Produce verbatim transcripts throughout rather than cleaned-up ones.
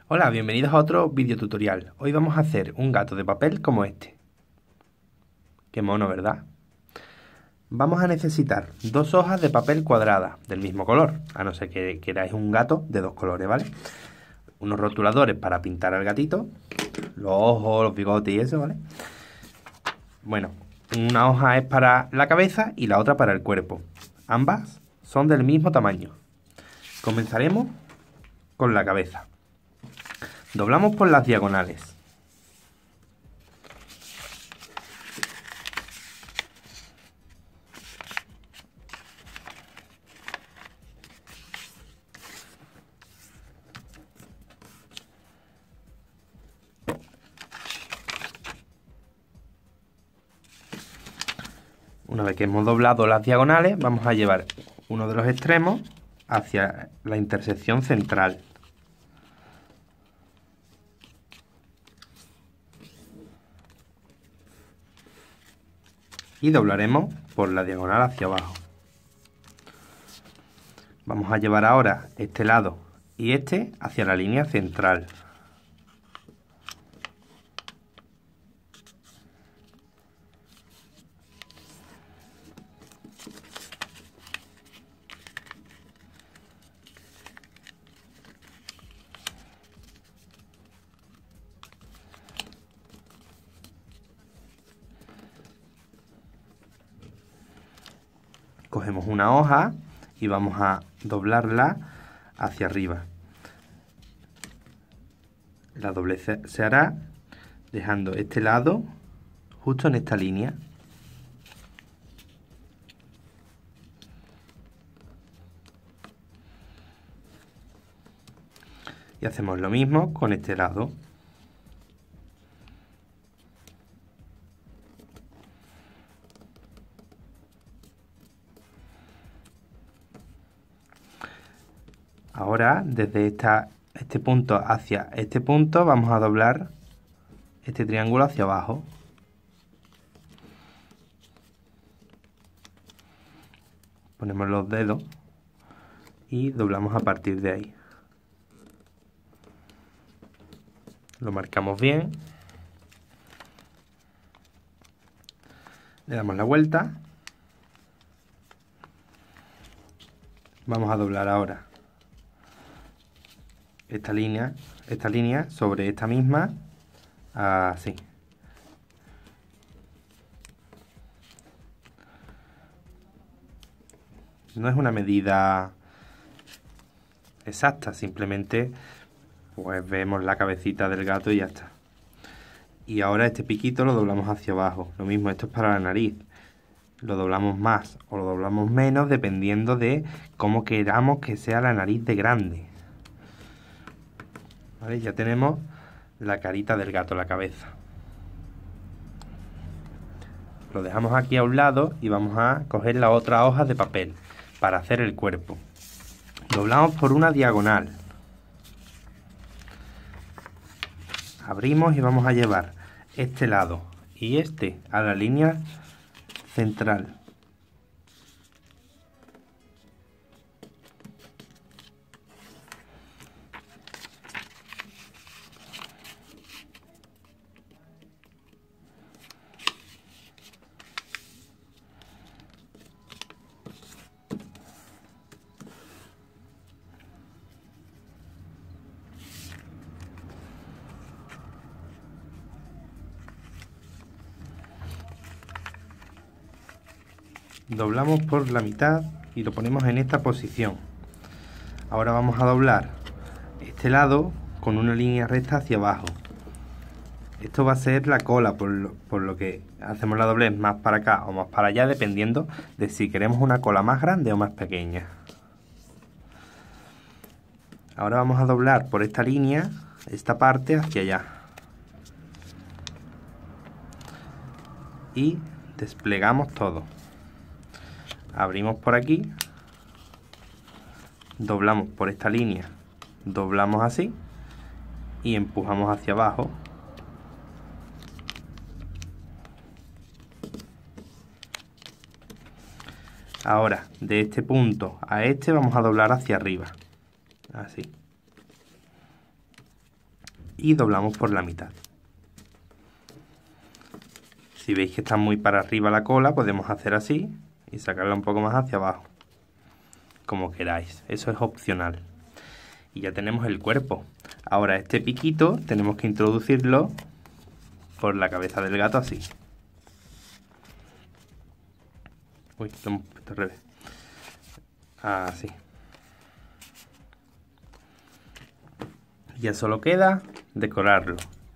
Hola, bienvenidos a otro video tutorial. Hoy vamos a hacer un gato de papel como este. Qué mono, ¿verdad? Vamos a necesitar dos hojas de papel cuadrada del mismo color, a no ser que queráis un gato de dos colores, ¿vale? Unos rotuladores para pintar al gatito, los ojos, los bigotes y eso, ¿vale? Bueno, una hoja es para la cabeza y la otra para el cuerpo. Ambas son del mismo tamaño. Comenzaremos con la cabeza. Doblamos por las diagonales. Una vez que hemos doblado las diagonales, vamos a llevar uno de los extremos hacia la intersección central. Y doblaremos por la diagonal hacia abajo. Vamos a llevar ahora este lado y este hacia la línea central. Cogemos una hoja y vamos a doblarla hacia arriba. La doblez se hará dejando este lado justo en esta línea. Y hacemos lo mismo con este lado. Ahora, desde esta, este punto hacia este punto, vamos a doblar este triángulo hacia abajo. Ponemos los dedos y doblamos a partir de ahí. Lo marcamos bien. Le damos la vuelta. Vamos a doblar ahora esta línea, esta línea sobre esta misma, así. No es una medida exacta, simplemente pues vemos la cabecita del gato y ya está. Y ahora este piquito lo doblamos hacia abajo. Lo mismo, esto es para la nariz. Lo doblamos más o lo doblamos menos dependiendo de cómo queramos que sea la nariz de grande. ¿Vale? Ya tenemos la carita del gato, la cabeza. Lo dejamos aquí a un lado y vamos a coger la otra hoja de papel para hacer el cuerpo. Doblamos por una diagonal. Abrimos y vamos a llevar este lado y este a la línea central. Doblamos por la mitad y lo ponemos en esta posición. Ahora vamos a doblar este lado con una línea recta hacia abajo. Esto va a ser la cola, por lo, por lo que hacemos la doblez más para acá o más para allá, dependiendo de si queremos una cola más grande o más pequeña. Ahora vamos a doblar por esta línea, esta parte hacia allá. Y desplegamos todo. Abrimos por aquí, doblamos por esta línea, doblamos así y empujamos hacia abajo. Ahora, de este punto a este vamos a doblar hacia arriba, así. y doblamos por la mitad. Si veis que está muy para arriba la cola, podemos hacer así y sacarla un poco más hacia abajo, como queráis, eso es opcional. Y ya tenemos el cuerpo. Ahora este piquito tenemos que introducirlo por la cabeza del gato así. Uy, lo hemos puesto al revés. Así. Ya solo queda decorarlo.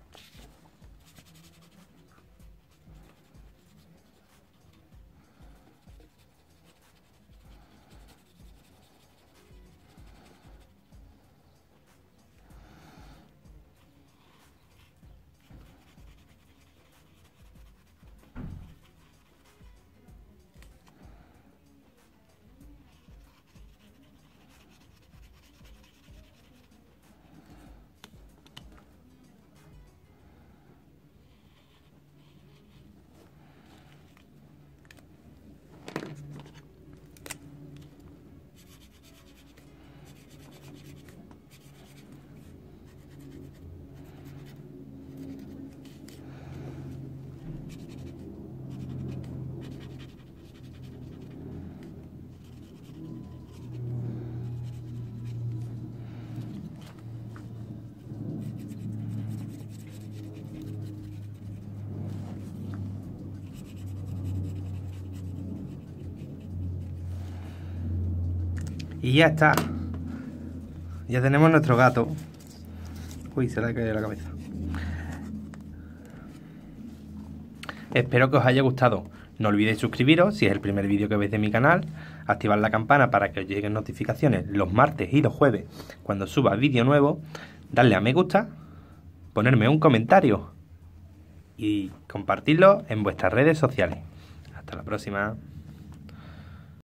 Y ya está. Ya tenemos nuestro gato. Uy, se le ha caído la cabeza. Espero que os haya gustado. No olvidéis suscribiros si es el primer vídeo que veis de mi canal. Activar la campana para que os lleguen notificaciones los martes y los jueves cuando suba vídeo nuevo. Darle a me gusta. Ponerme un comentario. Y compartirlo en vuestras redes sociales. Hasta la próxima.